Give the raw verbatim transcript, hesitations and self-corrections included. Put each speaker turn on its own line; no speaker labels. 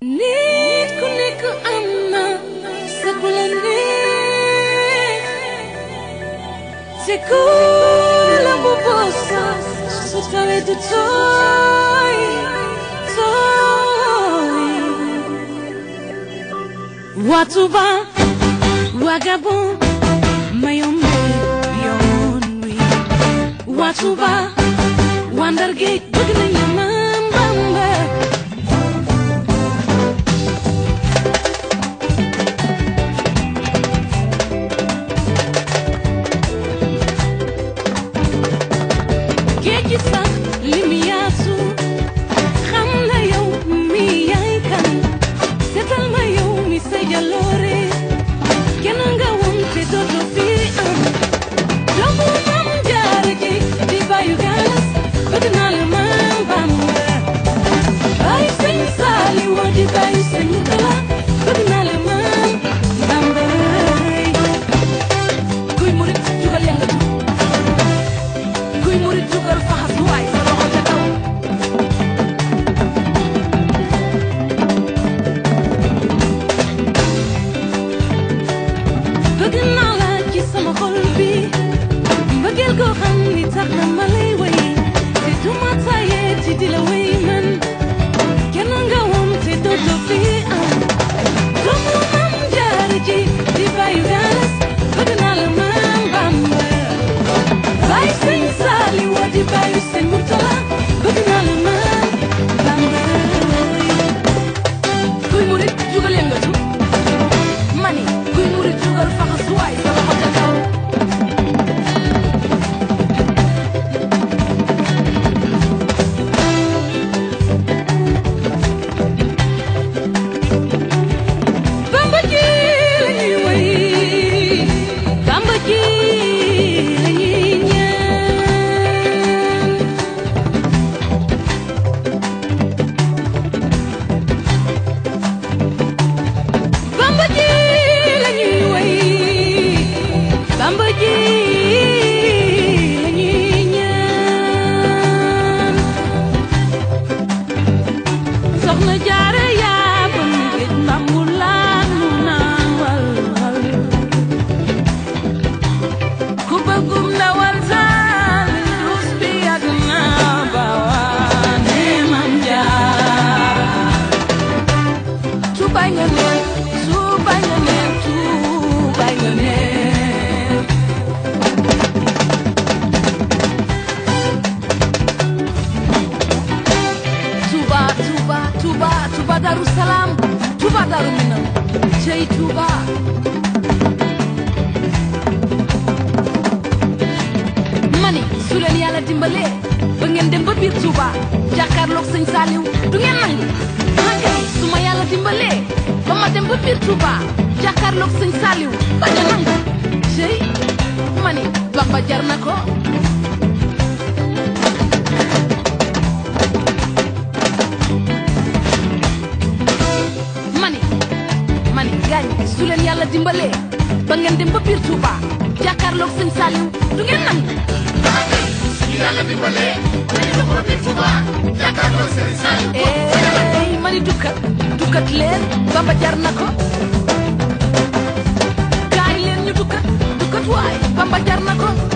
nit ku nekk am na sa ku la neex te ku la bu bosa su tawee du tooy tooy watuba wagabon mayombe yoon wi watuba wandargeej bëgg nañu Maam Bamba géej gi sax li mu yaatu xam na yow mi yaay kan seetal ma yow mi sa jaloore kenn nga woon te dootoo fi am doomu Maam Jaara ji di bayu galas bëgg naa la Maam Bamba bayu Sëñ Saaliw di bayu Sëñ Murtala bëgg naa la Maam Bamba kuy murit jugal yëngatu kuy murit jugal faxas waay sa loxo ca kaw bëgg naa la ci sama xol bi mbëggeel goo xam ni tax na ma lay way te duma tayee ci di la way man kenn nga woon te dootoo fi am doomu Maam Jaara ji di bayu galas bëgg naa la Maam Bamba bayu Sëñ Saaliw di bayu Sëñ Murtala bëgg naa la Maam Bamba kuy murit jugal yëngatu mani kuy murit jugal faxas waay sa loxo ca kaw Bamba ji lañuy way Bamba ji lañuy ñaan Bamba ji lañuy way Bamba ji lañuy ñaan Soxna Jaara yaa ba mu géej Mbambulaan mu naan wal wal ku bëggum ndawal saan dus bi yàgg naa bawaane Maam Jaara Tuubay nga neen tuubay nga neen tuubay nga neen Tuuba Tuuba Tuuba Tuuba Daru Salaam Tuuba Daru Minam cey Tuuba mani su leen yàlla dimbalee ba ngeen dem ba biir Tuuba jàkkaarloog Sëñ Saaliw du ngeen nangu hankay su ma yàlla dimbalee ba ma dem ba biir Tuuba jàkkaarloog Sëñ Saaliw bañ a nangu cey mani Bamba jar na ko mani mani gaañ su leen yàlla dimbalee ba ngeen dem ba biir Tuuba jàkkaarloog Sëñ Saaliw du ngeen nangu
Yàlla dimbalee ba ñu dem ba biir Tuuba jàkkaarloo Sëriñ Saaliw
ey mani dukkat dukkat leen Bamba jar na ko gaay leen ñu dukkat dukkat waay Bamba jar na ko